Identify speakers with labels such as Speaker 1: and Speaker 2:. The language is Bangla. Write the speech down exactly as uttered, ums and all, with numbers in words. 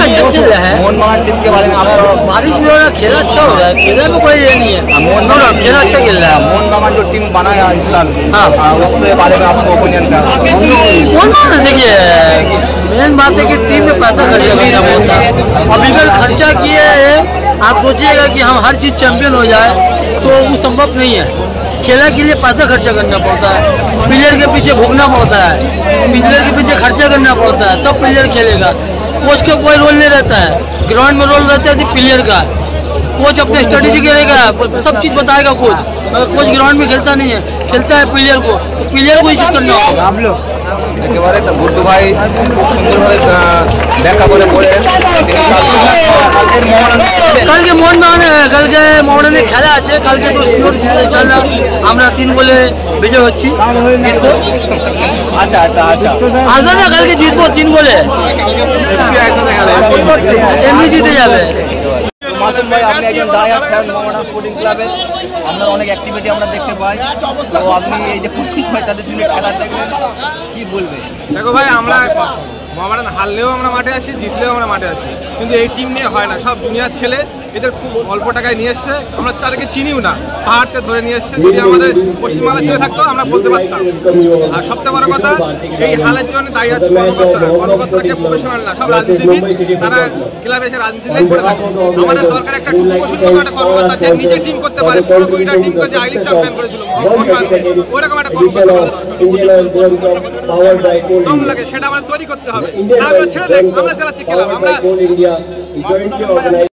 Speaker 1: अच्छा खेल रहा है।
Speaker 2: मोहन बागान टीम के बारे में
Speaker 1: बारिश में खेला अच्छा हो रहा है, खेला में कोई ये नहीं है। मोहन खेला अच्छा खेल रहा है।
Speaker 2: मोहन बागान जो टीम बनाया इस साल, हाँ उसके बारे में आपको ओपिनियन क्या?
Speaker 1: मोहन बागान देखिए, मेन बात है कि टीम में पैसा खर्चा करना पड़ता है। अब अगर खर्चा किए आप सोचिएगा कि हम हर चीज़ चैंपियन हो जाए तो वो संभव नहीं है। खेला के लिए पैसा खर्चा करना पड़ता है, प्लेयर के पीछे भोगना पड़ता है, प्लेयर के पीछे खर्चा करना पड़ता है, तब प्लेयर खेलेगा। कोच का कोई रोल नहीं रहता है, ग्राउंड में रोल रहता है सिर्फ प्लेयर का। कोच अपने स्ट्रेटेजी करेगा, सब चीज़ बताएगा कोच। अगर कोच ग्राउंड में खेलता नहीं है, खेलता है प्लेयर को, तो प्लेयर को इश्यूज करना होगा। हम लोग
Speaker 2: একেবারে তো গুড্ডু ভাই খুব সুন্দরভাবে ব্যাখ্যা করে বললেন।
Speaker 1: কালকে মোহন বাগান কালকে মোহনে খেলা আছে, কালকে তো শিওর চল না, আমরা তিন বলে বিজয় হচ্ছি।
Speaker 2: আচ্ছা আচ্ছা আচ্ছা
Speaker 1: আশা না কালকে জিতবো তিন বলে, এমনি জিতে যাবে।
Speaker 2: মাসুম ভাই, আপনি একজন ডায়ার ফ্যান মোহামেডান স্পোর্টিং ক্লাবের, আপনার অনেক অ্যাক্টিভিটি আমরা দেখতে পাই, তো আপনি এই যে প্রথম পঁয়তাল্লিশ মিনিট খেলা দেখলেন, কি বলবেন?
Speaker 3: দেখো ভাই, আমরা মোহামেডান হারলেও আমরা মাঠে আসি, জিতলেও আমরা মাঠে আসি, কিন্তু এই টিম নিয়ে হয় না। সব জুনিয়র ছেলে, এদের খুব অল্প টাকায় নিয়ে এসছে, আমরা তাদেরকে চিনিও না, পাহাড়তে ধরে নিয়ে এসছে। যদি আমাদের পশ্চিমবাংলা ছেলে থাকতো আমরা বলতে পারতাম। আর সবথেকে বড় কথা, এই হালের জন্য দায়ী আছে কর্মকর্তারা। কর্মকর্তাকে প্রফেশনাল না, সব রাজনীতিবিদ, তারা ক্লাবে এসে রাজনীতি করে থাকে। আমাদের দরকার একটা কুপোষণ একটা কর্মকর্তা, যে নিজের টিম করতে পারে, পুরো কুড়িটা টিম করে, যে আই লিগ চ্যাম্পিয়ন করেছিল ওরকম একটা কর্মকর্তা দম লাগে, সেটা আমাদের তৈরি করতে হবে। আমরা ছেড়ে দেখ, আমরা চালাচ্ছি খেলা আমরা।